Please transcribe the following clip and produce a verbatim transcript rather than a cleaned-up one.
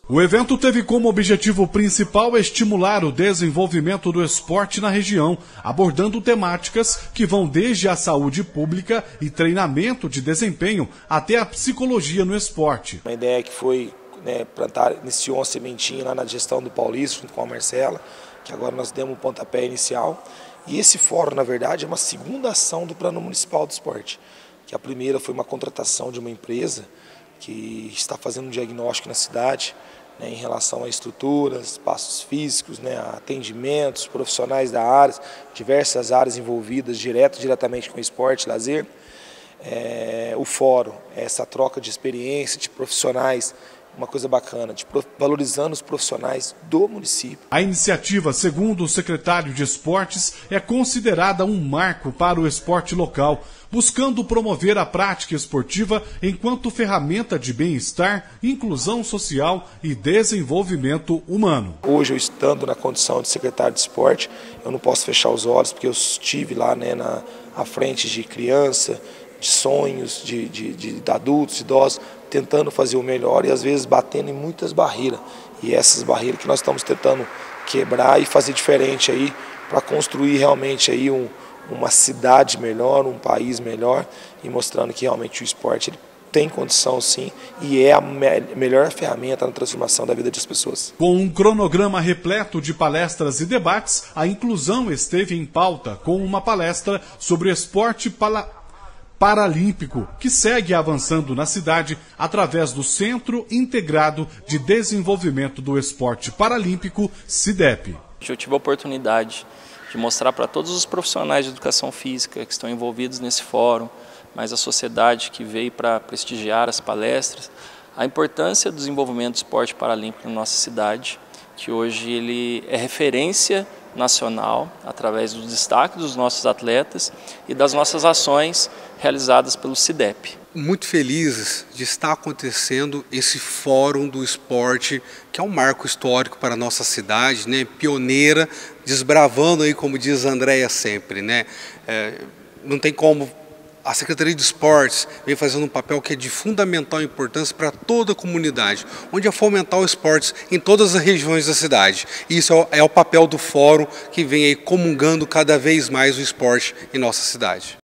O evento teve como objetivo principal estimular o desenvolvimento do esporte na região, abordando temáticas que vão desde a saúde pública e treinamento de desempenho até a psicologia no esporte. Uma ideia que foi, né, plantar, iniciou uma sementinha lá na gestão do Paulista, junto com a Marcela, que agora nós demos o pontapé inicial. E esse fórum, na verdade, é uma segunda ação do Plano Municipal do Esporte, que a primeira foi uma contratação de uma empresa que está fazendo um diagnóstico na cidade, né, em relação a estruturas, espaços físicos, né, atendimentos, profissionais da área, diversas áreas envolvidas direto, diretamente com o esporte, lazer. É, o fórum, essa troca de experiência, de profissionais, uma coisa bacana, de valorizando os profissionais do município. A iniciativa, segundo o secretário de Esportes, é considerada um marco para o esporte local, buscando promover a prática esportiva enquanto ferramenta de bem-estar, inclusão social e desenvolvimento humano. Hoje, eu estando na condição de secretário de esporte, eu não posso fechar os olhos, porque eu estive lá, né, na à frente de criança, de sonhos, de, de, de adultos, idosos, tentando fazer o melhor e às vezes batendo em muitas barreiras. E essas barreiras que nós estamos tentando quebrar e fazer diferente aí, para construir realmente aí um, uma cidade melhor, um país melhor, e mostrando que realmente o esporte ele tem condição sim e é a me melhor ferramenta na transformação da vida das pessoas. Com um cronograma repleto de palestras e debates, a inclusão esteve em pauta com uma palestra sobre esporte pala paralímpico, que segue avançando na cidade através do Centro Integrado de Desenvolvimento do Esporte Paralímpico, CIDEP. Eu tive a oportunidade de mostrar para todos os profissionais de educação física que estão envolvidos nesse fórum, mas a sociedade que veio para prestigiar as palestras, a importância do desenvolvimento do esporte paralímpico na nossa cidade, que hoje ele é referência nacional através do destaque dos nossos atletas e das nossas ações realizadas pelo CIDEP. Muito felizes de estar acontecendo esse fórum do esporte, que é um marco histórico para a nossa cidade, né? Pioneira, desbravando aí, como diz a Andréia sempre, né? É, não tem como. A Secretaria de Esportes vem fazendo um papel que é de fundamental importância para toda a comunidade, onde é fomentar o esporte em todas as regiões da cidade. E isso é o papel do fórum que vem aí comungando cada vez mais o esporte em nossa cidade.